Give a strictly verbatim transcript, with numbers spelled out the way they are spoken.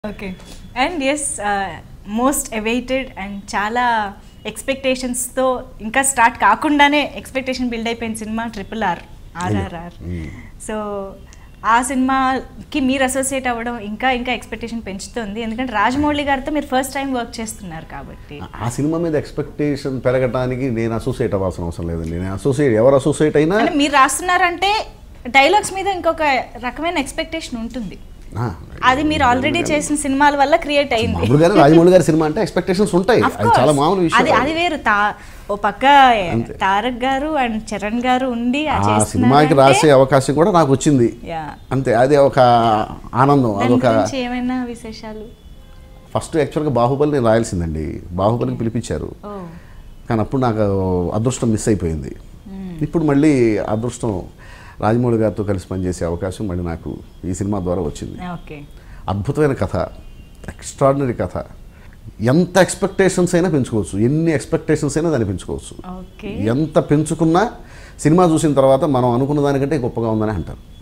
Okay and as most awaited and చాలా ఎక్స్పెక్టేషన్స్తో ఇంకా స్టార్ట్ కాకుండానే ఎక్స్పెక్టేషన్ బిల్డ్ అయిపోయిన సినిమా ట్రిపుల్ ఆర్ ఆర్ఆర్ఆర్. సో ఆ సినిమాకి మీరు అసోసియేట్ అవ్వడం ఇంకా ఇంకా ఎక్స్పెక్టేషన్ పెంచుతుంది, ఎందుకంటే రాజమౌళి గారితో మీరు ఫస్ట్ టైం వర్క్ చేస్తున్నారు కాబట్టి. ఆ సినిమా మీద ఎక్స్పెక్టేషన్ పెరగడానికి నేను అసోసియేట్ అవ్వాల్సిన అవసరం లేదండి. నేను అసోసియేట్ ఎవరు అసోసియేట్ అయినా మీరు రాస్తున్నారంటే డైలాగ్స్ మీద ఇంకొక రకమైన ఎక్స్పెక్టేషన్ ఉంటుంది. అది మీరు ఆల్రెడీ చేసిన సినిమాల వల్ల క్రియేట్ అయింది. రాజమౌళి గారి సినిమా అంటే ఎక్స్పెక్టేషన్స్ ఉంటాయి, అది చాలా మామూలు విషయం. అది అది వేరు. తా ఓ పక్క తారక్ గారు అండ్ చరణ్ గారు ఉండి ఆ సినిమాకి రాసే అవకాశం కూడా నాకు వచ్చింది అంతే. అది ఒక ఆనందం. అదొక ఏమైనా విశేషాలు? ఫస్ట్ యాక్చువల్గా బాహుబలి నేను రాయాల్సిందండి, బాహుబలికి పిలిపించారు, కానీ అప్పుడు నాకు అదృష్టం మిస్ అయిపోయింది. ఇప్పుడు మళ్ళీ అదృష్టం రాజమౌళి గారితో కలిసి పనిచేసే అవకాశం మళ్ళీ నాకు ఈ సినిమా ద్వారా వచ్చింది. అద్భుతమైన కథ, ఎక్స్ట్రాడినరీ కథ. ఎంత ఎక్స్పెక్టేషన్స్ అయినా పెంచుకోవచ్చు, ఎన్ని ఎక్స్పెక్టేషన్స్ అయినా దాన్ని పెంచుకోవచ్చు. ఎంత పెంచుకున్నా సినిమా చూసిన తర్వాత మనం అనుకున్న దానికంటే గొప్పగా ఉందని అంటారు.